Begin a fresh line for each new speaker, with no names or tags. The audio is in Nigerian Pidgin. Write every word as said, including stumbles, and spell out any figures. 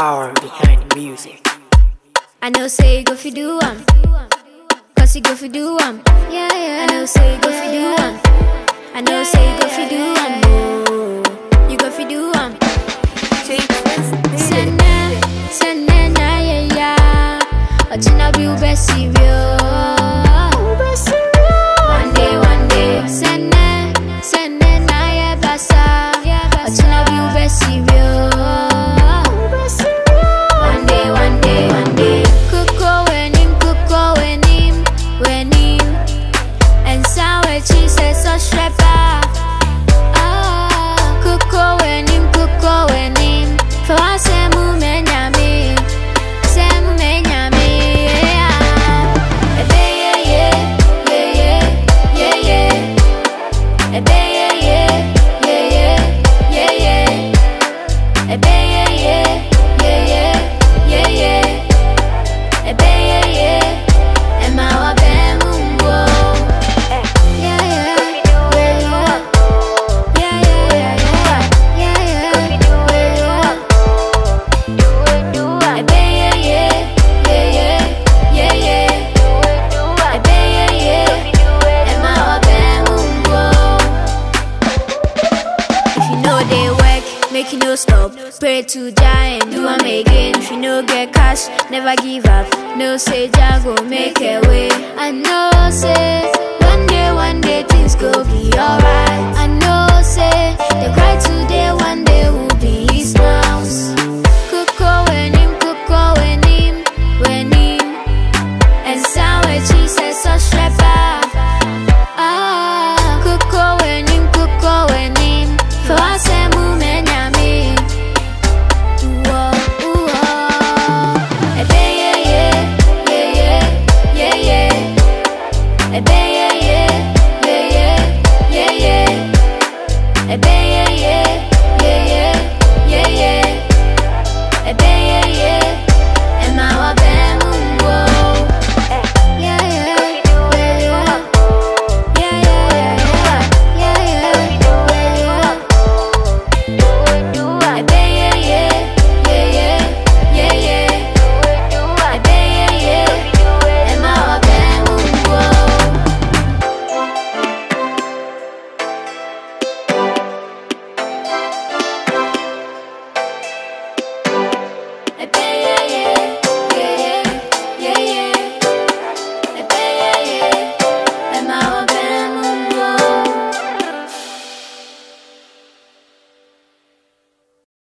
power behind the music.
I know say you go fi do am, cause you go fi do am. Yeah, yeah. I know say you go fi do am. I know say you go fi do am. Oh, you go fi do am. Sene, sene na yeah yeah. Ochina bi ube sivyo. One day, one day. Sene, sene na yeah basa. Ochina bi ube sivyo. One day, one day, one day. Kuko wenim, kuko wenim, wenim. And sour cheese so shrepa. Ah, kuko wenim, kuko wenim. For I say mu menyami, say mu menyami. Ebeye yeah, yeah, yeah, yeah, yeah. Ebeye yeah, yeah, yeah, yeah, yeah. Ebeye yeah, yeah, yeah, yeah, yeah. Ebeye yeah, and my wabe mumbo. Yeah, yeah, yeah, yeah, yeah, yeah, yeah, yeah, yeah. Ebeye yeah, yeah, yeah, yeah, yeah. Ebeye yeah, and my wabe mumbo. If you know they work, make you no stop. Pray to Jah and do am again. If you no get cash, never give up. No say Jah go make a way. I know say one day, one day things go be alright. I know say they cry today, one